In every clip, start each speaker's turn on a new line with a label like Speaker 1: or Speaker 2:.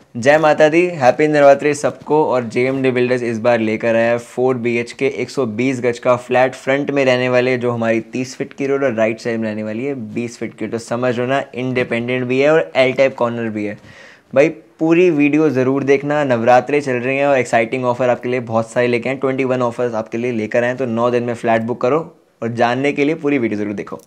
Speaker 1: जय माता दी, हैप्पी नवरात्रि सबको। और जेएमडी बिल्डर्स इस बार लेकर आया है 4 BHK 120 गज का फ्लैट। फ्रंट में रहने वाले जो हमारी 30 फीट की रोड और राइट साइड में रहने वाली है 20 फीट की। तो समझ लो ना, इंडिपेंडेंट भी है और एल टाइप कॉर्नर भी है। भाई पूरी वीडियो ज़रूर देखना। नवरात्रि चल रही हैं और एक्साइटिंग ऑफर आपके लिए बहुत सारे लेके आए। 21 ऑफर्स आपके लिए लेकर आए। तो 9 दिन में फ्लैट बुक करो और जानने के लिए पूरी वीडियो ज़रूर देखो।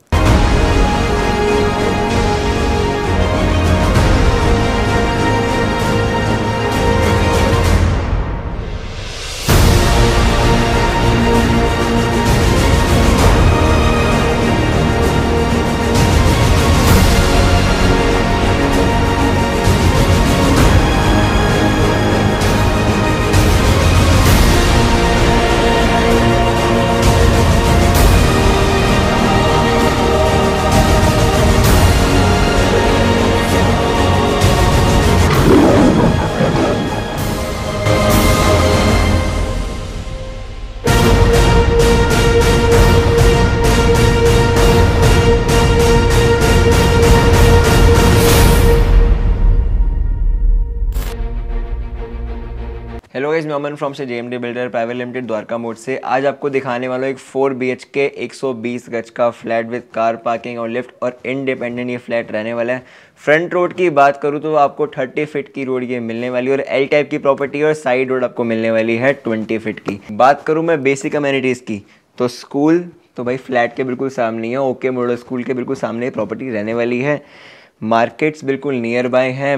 Speaker 1: हेलो गाइस, मैं अमन फ्रॉम से JMD builder private limited Dwarka Mor से। आज आपको दिखाने वाला एक 4 BHK 120 गज का फ्लैट विद कार पार्किंग और लिफ्ट और इंडिपेंडेंट ये फ्लैट रहने वाला है। फ्रंट रोड की बात करूँ तो आपको 30 फीट की रोड ये मिलने वाली है और एल टाइप की प्रॉपर्टी और साइड रोड आपको मिलने वाली है 20 फीट की। बात करूँ मैं बेसिक अमेनिटीज़ की तो स्कूल तो भाई फ्लैट के बिल्कुल सामने है। ओके मॉडल स्कूल के बिल्कुल सामने प्रॉपर्टी रहने वाली है। मार्केट्स बिल्कुल नियर बाय है।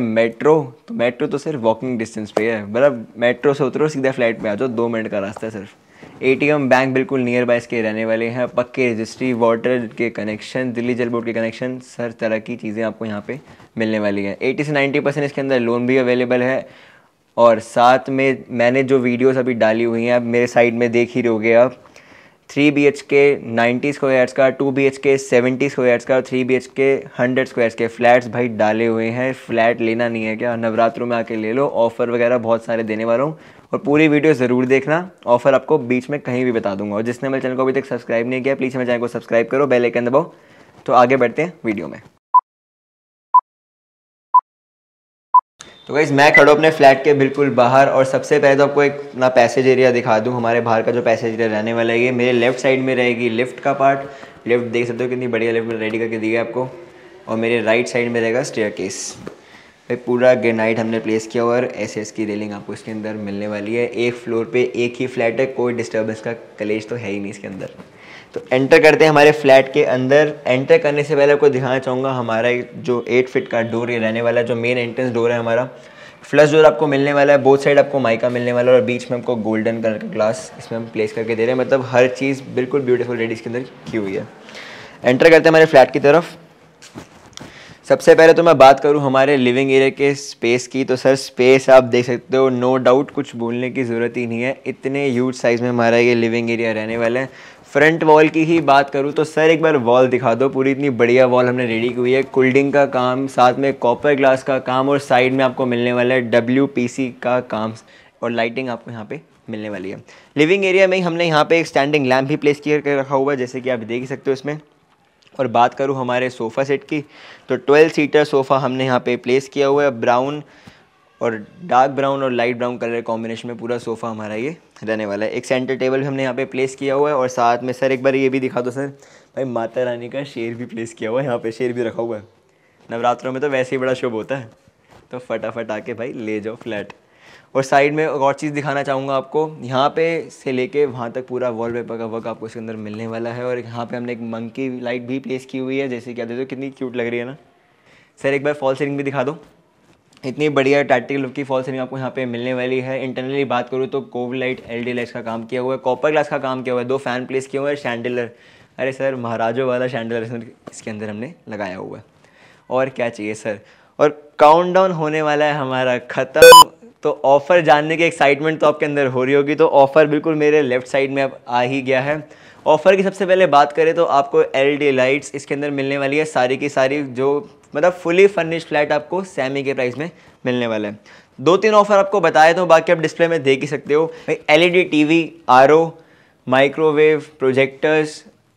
Speaker 1: मेट्रो तो सिर्फ वॉकिंग डिस्टेंस पे है, मतलब मेट्रो से उतरो सीधा फ्लैट पे आ जाओ, 2 मिनट का रास्ता है सिर्फ। ATM बैंक बिल्कुल नियर बाय इसके रहने वाले हैं। पक्के रजिस्ट्री, वाटर के कनेक्शन, दिल्ली जल बोर्ड के कनेक्शन, हर तरह की चीज़ें आपको यहाँ पे मिलने वाली हैं। 80 से 90% इसके अंदर लोन भी अवेलेबल है। और साथ में मैंने जो वीडियोस अभी डाली हुई हैं, आप मेरे साइड में देख ही रहोगे आप। 3 BHK 90 स्क्वायर्स का, 2 BHK 70 स्क्वायर्स का, 3 BHK 100 स्क्वायर्स के फ्लैट्स भाई डाले हुए हैं। फ्लैट लेना नहीं है क्या? नवरात्रों में आके ले लो। ऑफ़र वगैरह बहुत सारे देने वाला हूँ और पूरी वीडियो ज़रूर देखना। ऑफ़र आपको बीच में कहीं भी बता दूंगा। और जिसने मेरे चैनल को अभी तक सब्सक्राइब नहीं किया, प्लीज़ मेरे चैनल को सब्सक्राइब करो, बेल आइकन दबाओ। तो आगे बढ़ते हैं वीडियो में। तो गाइस, मैं खड़ा हूँ अपने फ्लैट के बिल्कुल बाहर और सबसे पहले तो आपको एक अपना पैसेज एरिया दिखा दूँ। हमारे बाहर का जो पैसेज एरिया रहने वाला है, ये मेरे लेफ्ट साइड में रहेगी लिफ्ट का पार्ट। लिफ्ट देख सकते हो कितनी बढ़िया लिफ्ट रेडी करके दी है आपको। और मेरे राइट साइड में रहेगा स्टेयरकेस। भाई पूरा ग्रेनाइट हमने प्लेस किया हुआ और SS की रेलिंग आपको इसके अंदर मिलने वाली है। एक फ्लोर पे एक ही फ्लैट है, कोई डिस्टर्बेंस का कलेश तो है ही नहीं इसके अंदर। तो एंटर करते हैं हमारे फ्लैट के अंदर। एंटर करने से पहले आपको दिखाना चाहूँगा हमारा जो 8 फीट का डोर ये रहने वाला है, जो मेन एंट्रेंस डोर है हमारा। फ्लश डोर आपको मिलने वाला है। बोथ साइड आपको माइका मिलने वाला है और बीच में आपको गोल्डन कलर का ग्लास इसमें हम प्लेस करके दे रहे हैं। मतलब हर चीज़ बिल्कुल ब्यूटीफुल रेडी इसके अंदर की हुई है। एंटर करते हैं हमारे फ्लैट की तरफ। सबसे पहले तो मैं बात करूं हमारे लिविंग एरिया के स्पेस की, तो सर स्पेस आप देख सकते हो, नो डाउट कुछ बोलने की ज़रूरत ही नहीं है। इतने ह्यूज साइज़ में हमारा ये लिविंग एरिया रहने वाला है। फ्रंट वॉल की ही बात करूं तो सर एक बार वॉल दिखा दो। पूरी इतनी बढ़िया वॉल हमने रेडी की हुई है। कोल्डिंग का काम, साथ में कॉपर ग्लास का काम और साइड में आपको मिलने वाला है WPC का काम और लाइटिंग आपको यहाँ पे मिलने वाली है। लिविंग एरिया में ही हमने यहाँ पे एक स्टैंडिंग लैम्प भी प्लेस करके रखा हुआ है, जैसे कि आप देख ही सकते हो इसमें। और बात करूँ हमारे सोफ़ा सेट की तो 12 सीटर सोफ़ा हमने यहाँ पे प्लेस किया हुआ है। ब्राउन और डार्क ब्राउन और लाइट ब्राउन कलर कॉम्बिनेशन में पूरा सोफ़ा हमारा ये रहने वाला है। एक सेंटर टेबल भी हमने यहाँ पे प्लेस किया हुआ है। और साथ में सर एक बार ये भी दिखा दो सर, भाई माता रानी का शेर भी प्लेस किया हुआ है। यहाँ पे शेर भी रखा हुआ है। नवरात्रों में तो वैसे ही बड़ा शुभ होता है, तो फटाफट आके भाई ले जाओ फ्लैट। और साइड में एक और चीज़ दिखाना चाहूँगा आपको, यहाँ पे से लेके वहाँ तक पूरा वॉलपेपर का वर्क आपको इसके अंदर मिलने वाला है। और यहाँ पे हमने एक मंकी लाइट भी प्लेस की हुई है, जैसे कि आप देखो हो कितनी क्यूट लग रही है ना। सर एक बार फॉल सीलिंग भी दिखा दो। इतनी बढ़िया टैक्टिकल लुक की फॉल सीलिंग आपको यहाँ पे मिलने वाली है। इंटरनली बात करूँ तो कोव लाइट LED लाइट्स का काम किया हुआ है, कॉपर ग्लास का काम किया हुआ है, 2 फैन प्लेस किए हुए हैं, शैंडलर, अरे सर महाराजों वाला शैंडलर इसके अंदर हमने लगाया हुआ है। और क्या चाहिए सर। और काउंटडाउन होने वाला है हमारा ख़त्म। तो ऑफ़र जानने की एक्साइटमेंट तो आपके अंदर हो रही होगी। तो ऑफ़र बिल्कुल मेरे लेफ़्ट साइड में अब आ ही गया है। ऑफ़र की सबसे पहले बात करें तो आपको LED लाइट्स इसके अंदर मिलने वाली है सारी की सारी, जो मतलब फुली फर्निश्ड फ्लैट आपको सेमी के प्राइस में मिलने वाला है। 2-3 ऑफ़र आपको बताए तो बाकी आप डिस्प्ले में देख ही सकते हो। भाई LED TV, RO, microwave, projectors,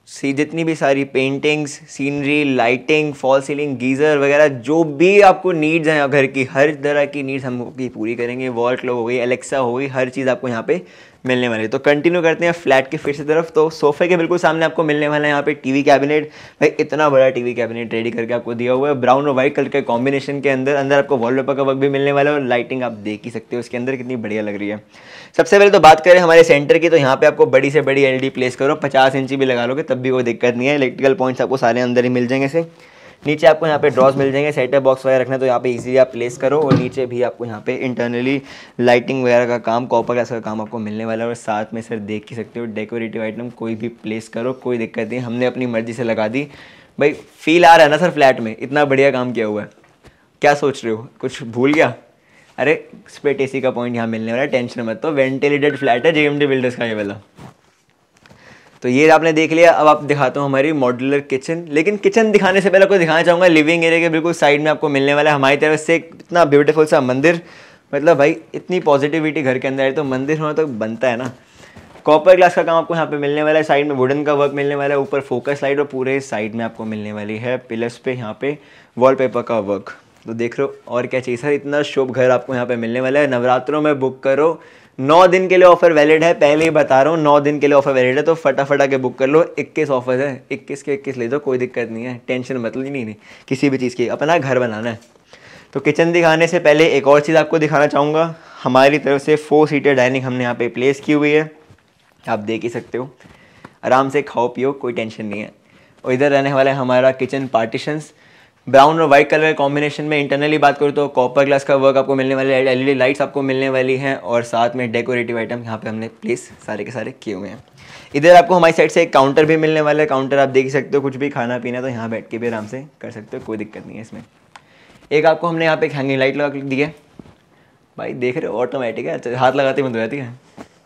Speaker 1: जितनी भी सारी paintings, scenery, lighting, fall ceiling, geyser वगैरह जो भी आपको नीड्स हैं घर की, हर तरह की नीड्स हम आपकी पूरी करेंगे। वॉल क्लॉक हो गई, एलेक्सा हो गई, हर चीज़ आपको यहाँ पे मिलने वाली है। तो कंटिन्यू करते हैं फ्लैट की फिर से तरफ। तो सोफे के बिल्कुल सामने आपको मिलने वाला है यहाँ पे टीवी कैबिनेट। भाई इतना बड़ा टीवी कैबिनेट रेडी करके आपको दिया हुआ है ब्राउन और वाइट कलर के कॉम्बिनेशन के अंदर। अंदर आपको वॉलपेपर का वर्क भी मिलने वाला है और लाइटिंग आप देख ही सकते हो उसके अंदर कितनी बढ़िया लग रही है। सबसे पहले तो बात करें हमारे सेंटर की, तो यहाँ पे आपको बड़ी से बड़ी एलईडी प्लेस करो, 50 इंची भी लगा लोगे तब भी कोई दिक्कत नहीं है। इलेक्ट्रिकल पॉइंट्स आपको सारे अंदर ही मिल जाएंगे से। नीचे आपको यहाँ पे ड्रॉज मिल जाएंगे, सेटअप बॉक्स वगैरह रखना तो यहाँ पे इजीली आप प्लेस करो। और नीचे भी आपको यहाँ पे इंटरनली लाइटिंग वगैरह का काम, कॉपर ग्लास का काम आपको मिलने वाला है। और साथ में सर देख ही सकते हो डेकोरेटिव आइटम कोई भी प्लेस करो, कोई दिक्कत नहीं, हमने अपनी मर्जी से लगा दी। भाई फील आ रहा है ना सर फ्लैट में, इतना बढ़िया काम किया हुआ है। क्या सोच रहे हो, कुछ भूल गया? अरे स्प्लिट एसी का पॉइंट यहाँ मिलने वाला है, टेंशन मत। तो वेंटिलेटेड फ्लैट है जेएमडी बिल्डर्स का ये वाला। तो ये आपने देख लिया। अब आप दिखाता हूँ हमारी मॉड्यूलर किचन। लेकिन किचन दिखाने से पहले आपको दिखाना चाहूँगा लिविंग एरिया के बिल्कुल साइड में आपको मिलने वाला है हमारी तरफ से इतना ब्यूटीफुल सा मंदिर। मतलब भाई इतनी पॉजिटिविटी घर के अंदर है तो मंदिर होना तो बनता है ना। कॉपर ग्लास का काम आपको यहाँ पे मिलने वाला है, साइड में वुडन का वर्क मिलने वाला है, ऊपर फोकस लाइट और पूरे साइड में आपको मिलने वाली है पिलर्स पे यहाँ पे वॉलपेपर का वर्क। तो देख रहे हो और क्या चाहिए सर, इतना शुभ घर आपको यहाँ पे मिलने वाला है। नवरात्रों में बुक करो, 9 दिन के लिए ऑफर वैलिड है, पहले ही बता रहा हूँ 9 दिन के लिए ऑफर वैलिड है। तो फटाफट आके बुक कर लो, 21 ऑफर है, 21 के 21 ले दो, कोई दिक्कत नहीं है, टेंशन मतलब नहीं किसी भी चीज़ की, अपना घर बनाना है। तो किचन दिखाने से पहले एक और चीज़ आपको दिखाना चाहूँगा, हमारी तरफ से 4 सीटर डाइनिंग हमने यहाँ पे प्लेस की हुई है, आप देख ही सकते हो। आराम से खाओ पियो, कोई टेंशन नहीं है। और इधर रहने वाला है हमारा किचन पार्टीशंस, ब्राउन और वाइट कलर कॉम्बिनेशन में। इंटरनली बात करूँ तो कॉपर ग्लास का वर्क आपको मिलने वाला है, एलईडी लाइट्स आपको मिलने वाली हैं और साथ में डेकोरेटिव आइटम यहाँ पे हमने प्लेस सारे के सारे किए हुए हैं। इधर आपको हमारी साइड से एक काउंटर भी मिलने वाला है। काउंटर आप देख सकते हो, कुछ भी खाना पीना तो यहाँ बैठ के भी आराम से कर सकते हो, कोई दिक्कत नहीं है इसमें। एक आपको हमने यहाँ पे हैंगिंग लाइट लगा दी है, भाई देख रहे हो ऑटोमेटिक है, हाथ लगाते बंद हो जाती है।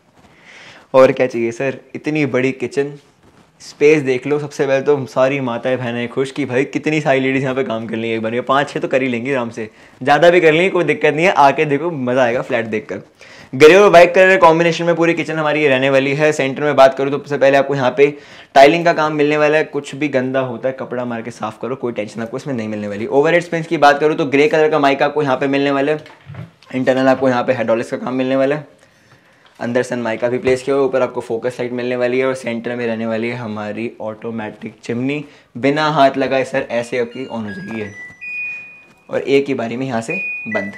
Speaker 1: और क्या चाहिए सर, इतनी बड़ी किचन, स्पेस देख लो। सबसे पहले तो सारी माताएं बहनें खुश कि भाई कितनी सारी लेडीज़ यहाँ पे काम कर लेंगी एक बार, 5-6 तो कर ही लेंगी आराम से, ज़्यादा भी कर लेंगी, कोई दिक्कत नहीं है। आके देखो मज़ा आएगा फ्लैट देखकर। ग्रे और वाइट कलर कॉम्बिनेशन में पूरी किचन हमारी ये रहने वाली है। सेंटर में बात करूँ तो सबसे पहले आपको यहाँ पे टाइलिंग का काम मिलने वाला है, कुछ भी गंदा होता है कपड़ा मार के साफ करो, कोई टेंशन आपको इसमें नहीं मिलने वाली। ओवरहेड स्पेस की बात करूँ तो ग्रे कलर का माइक आपको यहाँ पे मिलने वाला है। इंटरनल आपको यहाँ पे हाइड्रोलिक्स का काम मिलने वाला है, अंदर सन माइका भी प्लेस किया हुआ, ऊपर आपको फोकस लाइट मिलने वाली है। और सेंटर में रहने वाली है हमारी ऑटोमेटिक चिमनी, बिना हाथ लगाए सर ऐसे आपकी ऑन हो जाएगी है और एक ही बारी में यहाँ से बंद।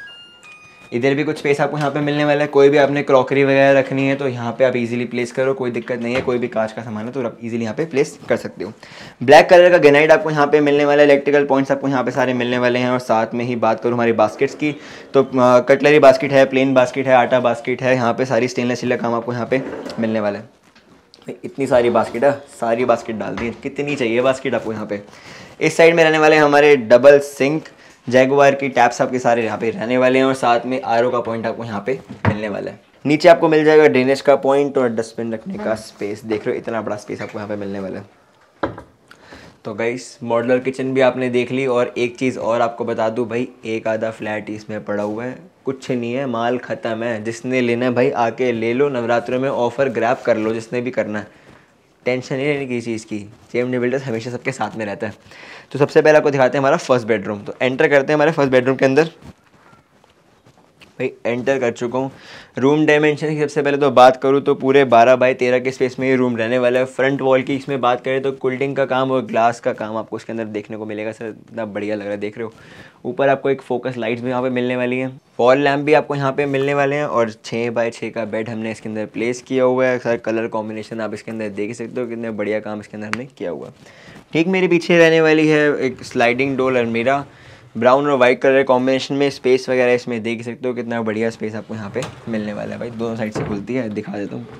Speaker 1: इधर भी कुछ स्पेस आपको यहाँ पे मिलने वाला है, कोई भी आपने क्रॉकरी वगैरह रखनी है तो यहाँ पे आप इजीली प्लेस करो, कोई दिक्कत नहीं है। कोई भी कांच का सामान है तो आप इजीली यहाँ पे प्लेस कर सकते हो। ब्लैक कलर का ग्रेनाइट आपको यहाँ पे मिलने वाला है, इलेक्ट्रिकल पॉइंट्स आपको यहाँ पे सारे मिलने वाले हैं। और साथ में ही बात करूँ हमारी बास्केट्स की तो कटलरी बास्केट है, प्लेन बास्केट है, आटा बास्केट है, यहाँ पे सारी स्टेनलेस स्टील का काम आपको यहाँ पे मिलने वाला है। इतनी सारी बास्केट है, सारी बास्केट डाल दी, कितनी चाहिए बास्केट आपको यहाँ पे। इस साइड में रहने वाले हैं हमारे डबल सिंक, जैगुआर की टैप्स आपके सारे यहाँ पे रहने वाले हैं और साथ में आरओ का पॉइंट आपको यहाँ पे मिलने वाला है। नीचे आपको मिल जाएगा ड्रेनेज का पॉइंट और डस्टबिन रखने का स्पेस, देख रहे हो इतना बड़ा स्पेस आपको यहाँ पे मिलने वाला है। तो गाइस मॉड्यूलर किचन भी आपने देख ली। और एक चीज़ और आपको बता दूँ भाई, एक आधा फ्लैट इसमें पड़ा हुआ है, कुछ नहीं है, माल ख़त्म है। जिसने लेना है भाई आके ले लो, नवरात्रों में ऑफ़र ग्रैब कर लो जिसने भी करना है, टेंशन नहीं लेनी किसी चीज़ की। जेएमडी बिल्डर्स हमेशा सबके साथ में रहता है। तो सबसे पहले आपको दिखाते हैं हमारा फर्स्ट बेडरूम। तो एंटर करते हैं हमारे फर्स्ट बेडरूम के अंदर। भाई एंटर कर चुका हूँ। रूम डायमेंशन की सबसे पहले तो बात करूँ तो पूरे 12 बाई 13 के स्पेस में ये रूम रहने वाला है। फ्रंट वॉल की इसमें बात करें तो कुल्डिंग का काम और ग्लास का काम आपको इसके अंदर देखने को मिलेगा सर, इतना बढ़िया लग रहा है, देख रहे हो। ऊपर आपको एक फोकस लाइट्स भी यहाँ पे मिलने वाली है, वॉल लैम्प भी आपको यहाँ पे मिलने वाले हैं। और 6 बाई 6 का बेड हमने इसके अंदर प्लेस किया हुआ है। सर कलर कॉम्बिनेशन आप इसके अंदर देख सकते हो, कितने बढ़िया काम इसके अंदर हमने किया हुआ। ठीक मेरे पीछे रहने वाली है एक स्लाइडिंग डोर अलमीरा, ब्राउन और वाइट कलर कॉम्बिनेशन में। स्पेस वगैरह इसमें देख सकते हो, कितना बढ़िया स्पेस आपको यहाँ पे मिलने वाला है। भाई दोनों साइड से खुलती है, दिखा देता हूँ।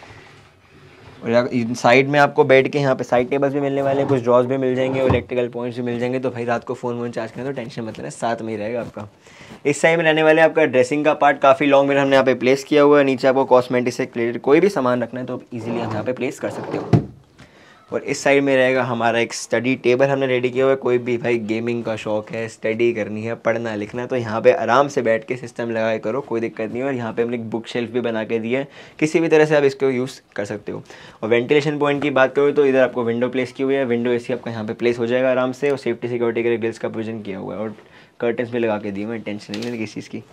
Speaker 1: और साइड में आपको बेड के यहाँ पे साइड टेबल्स भी मिलने वाले हैं, कुछ ड्रॉज भी मिल जाएंगे और इलेक्ट्रिकल पॉइंट्स भी मिल जाएंगे। तो भाई रात को फ़ोन चार्ज करें तो टेंशन मत लेना, साथ में ही रहेगा आपका। इस साइड में रहने वाले आपका ड्रेसिंग का पार्ट, काफ़ी लॉन्ग मिरर हमने यहाँ पे प्लेस किया हुआ है। नीचे आपको कॉस्मेटिक से रिलेटेड कोई भी सामान रखना है तो ईजिली आप यहाँ पे प्लेस कर सकते हो। और इस साइड में रहेगा हमारा एक स्टडी टेबल हमने रेडी किया हुआ है। कोई भी भाई गेमिंग का शौक है, स्टडी करनी है, पढ़ना लिखना, तो यहाँ पे आराम से बैठ के सिस्टम लगा के करो, कोई दिक्कत नहीं है। और यहाँ पे हमने एक बुक शेल्फ भी बना के दी है, किसी भी तरह से आप इसको यूज़ कर सकते हो। और वेंटिलेशन पॉइंट की बात करो तो इधर आपको विंडो प्लेस की हुई है, विंडो एसी आपका यहाँ पे प्लेस हो जाएगा आराम से। और सेफ्टी सिक्योरिटी के लिए ग्रिल्स का प्रोविजन किया हुआ है और कर्टन्स भी लगा के दिए हुए हैं, टेंशन नहीं है किसी चीज़ की।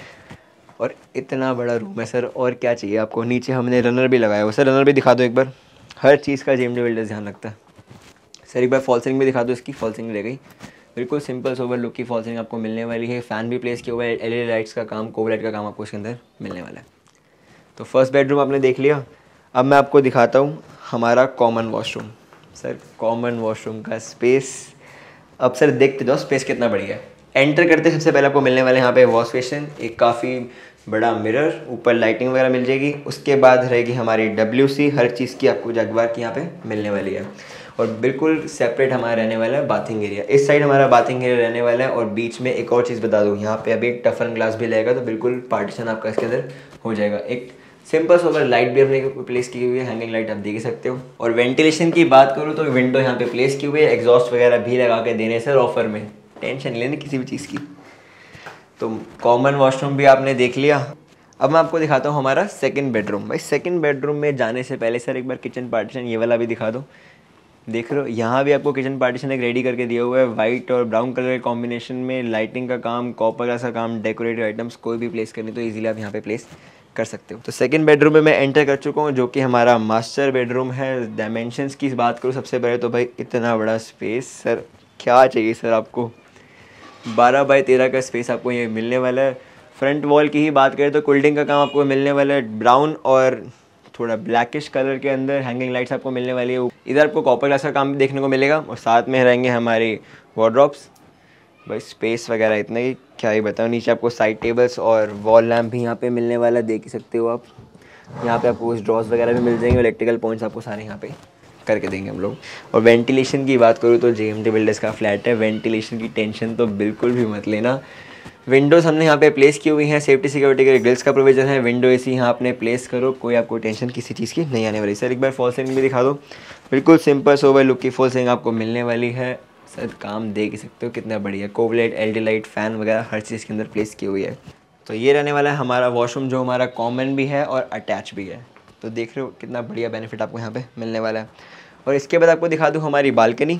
Speaker 1: और इतना बड़ा रूम है सर, और क्या चाहिए आपको। नीचे हमने रनर भी लगाया हुआ, सर रनर भी दिखा दो एक बार। हर चीज़ का JMD बिल्डर्स ध्यान रखता है। सर एक बार फॉल सीलिंग भी दिखा दो, इसकी फॉल सीलिंग रह गई, बिल्कुल सिंपल सोबर लुक की फॉल सीलिंग आपको मिलने वाली है। फ़ैन भी प्लेस किया हुआ है, LED लाइट्स का काम, कोव लाइट का काम आपको इसके अंदर मिलने वाला है। तो फर्स्ट बेडरूम आपने देख लिया। अब मैं आपको दिखाता हूँ हमारा common washroom. Sir common washroom का स्पेस, अब सर देखते जाओ स्पेस कितना बढ़िया है। एंटर करते सबसे पहले आपको मिलने वाले यहाँ पे वॉश बेसिन, एक काफ़ी बड़ा मिरर, ऊपर लाइटिंग वगैरह मिल जाएगी। उसके बाद रहेगी हमारी WC, हर चीज़ की आपको जगवार की यहाँ पे मिलने वाली है। और बिल्कुल सेपरेट हमारा रहने वाला है बाथिंग एरिया, इस साइड हमारा बाथिंग एरिया रहने वाला है। और बीच में एक और चीज़ बता दूँ, यहाँ पे अभी एक टफन ग्लास भी लगेगा, तो बिल्कुल पार्टीशन आपका इसके अंदर हो जाएगा। एक सिंपल सोबर लाइट भी हमने प्लेस की हुई है, हैंगिंग लाइट आप देख सकते हो। और वेंटिलेशन की बात करूँ तो विंडो यहाँ पे प्लेस की हुई है, एग्जॉस्ट वगैरह भी लगा के देने सर ऑफर में, टेंशन नहीं लेनी किसी भी चीज़ की। तो कॉमन वॉशरूम भी आपने देख लिया। अब मैं आपको दिखाता हूँ हमारा सेकंड बेडरूम। भाई सेकंड बेडरूम में जाने से पहले सर एक बार किचन पार्टीशन ये वाला भी दिखा दो। देख रहे हो यहाँ भी आपको किचन पार्टीशन एक रेडी करके दिया हुआ है, वाइट और ब्राउन कलर के कॉम्बिनेशन में। लाइटिंग का काम, कॉपर ग्लास का काम, डेकोरेटिव आइटम्स कोई भी प्लेस करनी तो ईजिली आप यहाँ पे प्लेस कर सकते हो। तो सेकंड बेडरूम में मैं एंटर कर चुका हूँ, जो कि हमारा मास्टर बेडरूम है। डायमेंशंस की बात करूँ सबसे पहले तो भाई इतना बड़ा स्पेस, सर क्या चाहिए सर आपको। 12 बाई 13 का स्पेस आपको ये मिलने वाला है। फ्रंट वॉल की ही बात करें तो कोल्डिंग का काम आपको मिलने वाला है, ब्राउन और थोड़ा ब्लैकिश कलर के अंदर। हैंगिंग लाइट्स आपको मिलने वाली है। इधर आपको कॉपर ग्लास का काम भी देखने को मिलेगा। और साथ में रहेंगे हमारे वार्डरोब्स। भाई स्पेस वगैरह इतना ही क्या ही बताऊँ। नीचे आपको साइड टेबल्स और वॉल लैम्प भी यहाँ पे मिलने वाला है, देख ही सकते हो आप। यहाँ पे आपको कुछ ड्रॉस वगैरह भी मिल जाएंगे, इलेक्ट्रिकल पॉइंट्स आपको सारे यहाँ पे करके देंगे हम लोग। और वेंटिलेशन की बात करूँ तो JMD बिल्डर्स का फ्लैट है, वेंटिलेशन की टेंशन तो बिल्कुल भी मत लेना। विंडोज़ हमने यहाँ पे प्लेस की हुई हैं, सेफ्टी सिक्योरिटी के लिए ग्रिल्स का प्रोविजन है। विंडो AC यहाँ आपने प्लेस करो, कोई आपको टेंशन किसी चीज़ की नहीं आने वाली। सर एक बार फॉल सीलिंग भी दिखा दो, बिल्कुल सिंपल सोबर लुक की फॉल सीलिंग आपको मिलने वाली है। सर काम देख सकते हो कितना बढ़िया, cove light, LED light, fan वगैरह हर चीज़ के अंदर प्लेस की हुई है। तो ये रहने वाला है हमारा वॉशरूम, जो हमारा कॉमन भी है और अटैच भी है। तो देख रहे हो कितना बढ़िया बेनिफिट आपको यहाँ पे मिलने वाला है। और इसके बाद आपको दिखा दूँ हमारी बालकनी।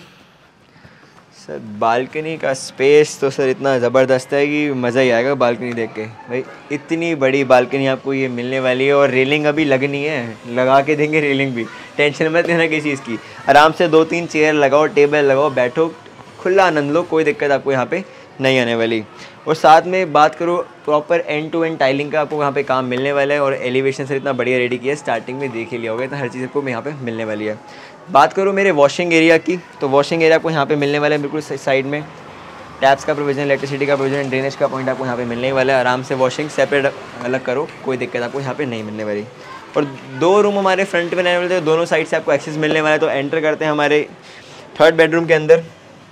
Speaker 1: सर बालकनी का स्पेस तो सर इतना ज़बरदस्त है कि मज़ा ही आएगा बालकनी देख के। भाई इतनी बड़ी बालकनी आपको ये मिलने वाली है। और रेलिंग अभी लगनी है, लगा के देंगे रेलिंग भी, टेंशन मत लेना किसी चीज़ की। आराम से 2-3 चेयर लगाओ, टेबल लगाओ, बैठो, खुला आनंद लो, कोई दिक्कत आपको यहाँ पे नहीं आने वाली। और साथ में बात करो proper end to end tiling का आपको यहाँ पे काम मिलने वाला है। और एलिवेशन से इतना बढ़िया रेडी किया है, स्टार्टिंग में देख ही लिया होगा, तो हर चीज़ आपको यहाँ पे मिलने वाली है। बात करूँ मेरे वॉशिंग एरिया की, तो वॉशिंग एरिया आपको यहाँ पे मिलने वाला है बिल्कुल साइड में। टैप्स का प्रोविजन, इलेक्ट्रिसिटी का प्रोविजन, ड्रेनेज का पॉइंट आपको यहाँ पे मिलने वाला है। आराम से वॉशिंग सेपरेट अलग करो, कोई दिक्कत आपको यहाँ पे नहीं मिलने वाली। और 2 रूम हमारे फ्रंट में रहने वाले थे, दोनों साइड से आपको एक्सेस मिलने वाला है। तो एंटर करते हैं हमारे थर्ड बेडरूम के अंदर।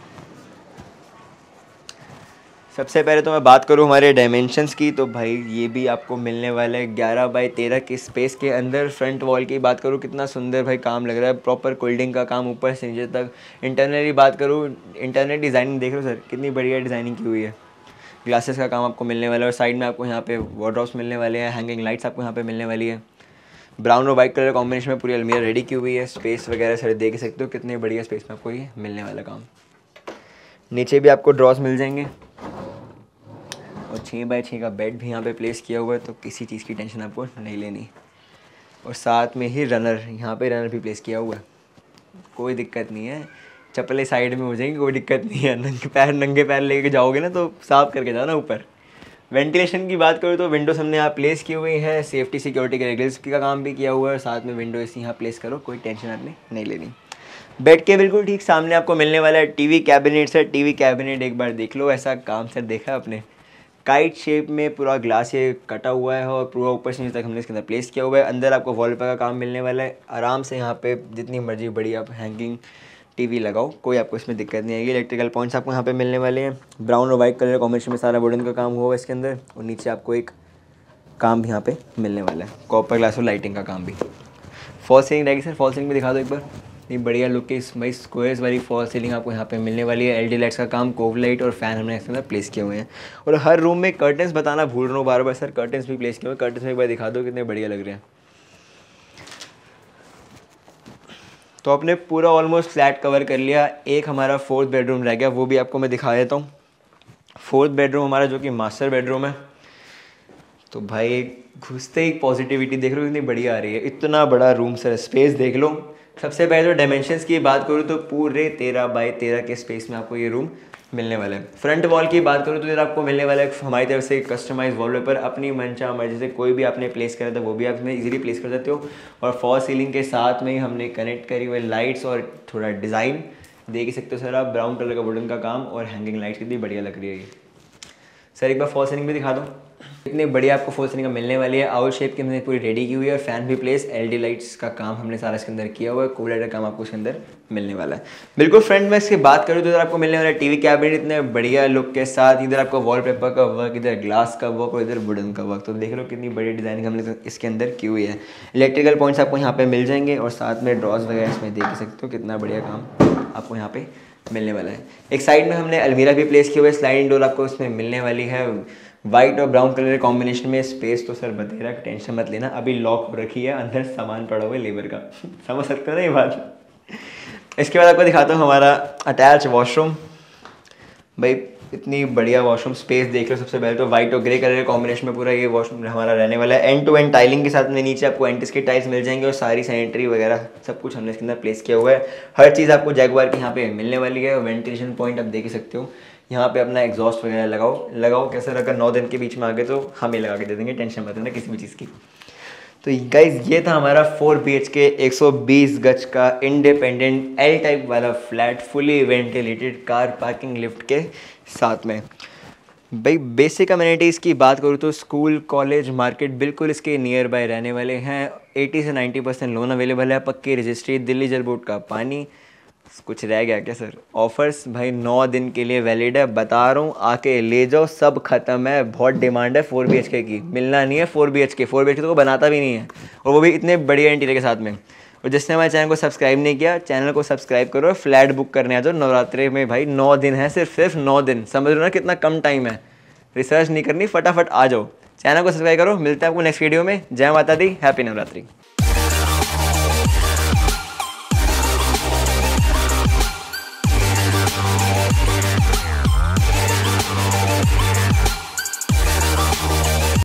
Speaker 1: सबसे पहले तो मैं बात करूँ हमारे डायमेंशंस की, तो भाई ये भी आपको मिलने वाला है 11 बाई 13 के स्पेस के अंदर। फ्रंट वॉल की बात करूँ कितना सुंदर भाई काम लग रहा है, प्रॉपर कोल्डिंग का काम ऊपर से नीचे तक। इंटरनली बात करूँ, इंटरनल डिज़ाइनिंग देख रहे हो सर कितनी बढ़िया डिज़ाइनिंग की हुई है। ग्लासेस का काम आपको मिलने वाला है। और साइड में आपको यहाँ पे वार्डरोब्स मिलने वाले हैं, हैंगिंग लाइट्स आपको यहाँ पे मिलने वाली है। ब्राउन और वाइट कलर कॉम्बिनेशन में पूरी अलमीरा रेडी की हुई है। स्पेस वगैरह सर देख सकते हो कितने बढ़िया स्पेस में आपको ये मिलने वाला काम। नीचे भी आपको ड्रॉस मिल जाएंगे। और 6 बाई 6 का बेड भी यहाँ पे प्लेस किया हुआ है, तो किसी चीज़ की टेंशन आपको नहीं लेनी। और साथ में ही रनर, यहाँ पे रनर भी प्लेस किया हुआ है, कोई दिक्कत नहीं है। चप्पलें साइड में हो जाएंगी, कोई दिक्कत नहीं है। नंगे पैर लेके जाओगे ना तो साफ करके जाओ ना ऊपर। वेंटिलेशन की बात करूँ तो विंडोज़ हमने यहाँ प्लेस की हुई है, सेफ्टी सिक्योरिटी के ग्रिल्स का काम भी किया हुआ है। साथ में विंडो AC यहाँ प्लेस करो, कोई टेंशन आपने नहीं लेनी। बेड के बिल्कुल ठीक सामने आपको मिलने वाला है TV cabinet. Sir TV cabinet एक बार देख लो, ऐसा काम सर देखा आपने, काइट शेप में पूरा ग्लास ये कटा हुआ है और पूरा ऊपर से नीचे तक हमने इसके अंदर प्लेस किया हुआ है। अंदर आपको वॉलपेपर का काम मिलने वाला है। आराम से यहाँ पे जितनी मर्जी बड़ी आप हैंगिंग TV लगाओ, कोई आपको इसमें दिक्कत नहीं आएगी। इलेक्ट्रिकल पॉइंट्स आपको यहाँ पे मिलने वाले हैं। ब्राउन और वाइट कलर कॉम्बिनेशन में सारा वुडन का काम हुआ है इसके अंदर। और नीचे आपको एक काम भी यहाँ पे मिलने वाला है, कॉपर ग्लास और लाइटिंग का काम भी। फॉल सीलिंग रहेगी सर, फॉल सीलिंग भी दिखा दो एक बार। इतनी बढ़िया लुक के भाई स्क्वायर्स वाली फॉल सीलिंग आपको यहाँ पे मिलने वाली है। एलईडी लाइट्स का काम, कोव लाइट और फैन हमने इसके अंदर प्लेस किए हुए हैं। और हर रूम में कर्टन्स बताना भूल रहा हूँ बार बार सर, कर्टन्स भी प्लेस किए हुए हैं। कर्टन्स में एक बार दिखा दो कितने बढ़िया लग रहे हैं। तो आपने पूरा ऑलमोस्ट फ्लैट कवर कर लिया। एक हमारा 4th बेडरूम रह गया, वो भी आपको मैं दिखा देता हूँ। 4th बेडरूम हमारा जो कि मास्टर बेडरूम है। तो भाई घुसते ही पॉजिटिविटी देख लो कितनी बढ़िया आ रही है। इतना बड़ा रूम सर, स्पेस देख लो। सबसे पहले तो डायमेंशंस की बात करूँ तो पूरे 13 बाई 13 के स्पेस में आपको ये रूम मिलने वाला है। फ्रंट वॉल की बात करूँ तो इधर आपको मिलने वाला है हमारी तरफ से कस्टमाइज वॉलपेपर। अपनी मनचाहा मर्जी से कोई भी आपने प्लेस करा था वो भी आप इसमें इजीली प्लेस कर सकते हो। और फॉल सीलिंग के साथ में ही हमने कनेक्ट करी हुए लाइट्स और थोड़ा डिज़ाइन देख ही सकते हो सर आप। ब्राउन कलर का वुडन का काम और हैंगिंग लाइट्स कितनी बढ़िया लग रही है ये। सर एक बार फॉल सीलिंग भी दिखा दो, इतनी बढ़िया आपको फॉल सीलिंग मिलने वाली है। आउल शेप की हमने पूरी रेडी की हुई है। फैन भी प्लेस, एलईडी लाइट्स का काम हमने सारा इसके अंदर किया हुआ है। कोव लाइट का काम आपको इसके अंदर मिलने वाला है। बिल्कुल फ्रंट में इसकी बात करूँ तो इधर आपको मिलने वाला है टीवी कैबिनेट इतने बढ़िया लुक के साथ। इधर आपको वॉलपेपर का वर्क, इधर ग्लास का वर्क और इधर वुडन का वर्क। तो देख लो कितनी बड़ी डिज़ाइनिंग हमने इसके अंदर की हुई है। इलेक्ट्रिकल पॉइंट्स आपको यहाँ पे मिल जाएंगे और साथ में ड्रॉज वगैरह इसमें देख सकते हो। कितना बढ़िया काम आपको यहाँ पे मिलने वाला है। एक साइड में हमने अलमीरा भी प्लेस किया हुआ है। स्लाइडिंग डोर आपको इसमें मिलने वाली है। वाइट और ब्राउन कलर के कॉम्बिनेशन में। स्पेस तो सर बतेरा, टेंशन मत लेना, अभी लॉक हो रखी है, अंदर सामान पड़ा हुआ है लेबर का। समझ सकते हो ना ये बात। इसके बाद आपको दिखाता हूँ हमारा अटैच वॉशरूम। भाई इतनी बढ़िया वॉशरूम स्पेस देख लो। सबसे पहले तो वाइट और ग्रे कलर के कॉम्बिनेशन में पूरा ये वॉशरूम हमारा रहने वाला है। एंड टू एंड टाइलिंग के साथ में नीचे आपको एंटिस की टाइल्स मिल जाएंगे और सारी सैनिटरी वगैरह सब कुछ हमने इसके अंदर प्लेस किया हुआ है। हर चीज़ आपको जैगुआर की यहाँ पे मिलने वाली है। वेंटिलेशन पॉइंट आप देख ही सकते हो। यहाँ पे अपना एग्जॉस्ट वगैरह लगाओ कैसे, अगर 9 दिन के बीच में आ गए तो हम ही लगा के दे देंगे, टेंशन मत लेना किसी भी चीज़ की। तो गाइज ये था हमारा 4 BHK 120 गज का इंडिपेंडेंट एल टाइप वाला flat, fully ventilated, car parking lift के साथ में। भाई बेसिक अमेनिटीज़ की बात करूँ तो स्कूल, कॉलेज, मार्केट बिल्कुल इसके नियर बाय रहने वाले हैं। 80 से 90% लोन अवेलेबल है। पक्की रजिस्ट्री, दिल्ली जल बोर्ड का पानी। कुछ रह गया क्या सर? ऑफर्स भाई 9 दिन के लिए वैलिड है, बता रहा हूँ, आके ले जाओ, सब खत्म है। बहुत डिमांड है 4 BHK की, मिलना नहीं है 4 BHK तो कोई बनाता भी नहीं है, और वो भी इतने बढ़िया इंटीरियर के साथ में। और जिसने हमारे चैनल को सब्सक्राइब नहीं किया, चैनल को सब्सक्राइब करो, फ्लैट बुक करने आ जाओ। नवरात्रि में भाई 9 दिन है, सिर्फ 9 दिन, समझ लो ना कितना कम टाइम है। रिसर्च नहीं करनी, फटाफट आ जाओ, चैनल को सब्सक्राइब करो। मिलते हैं आपको नेक्स्ट वीडियो में। जय माता दी, हैप्पी नवरात्रि।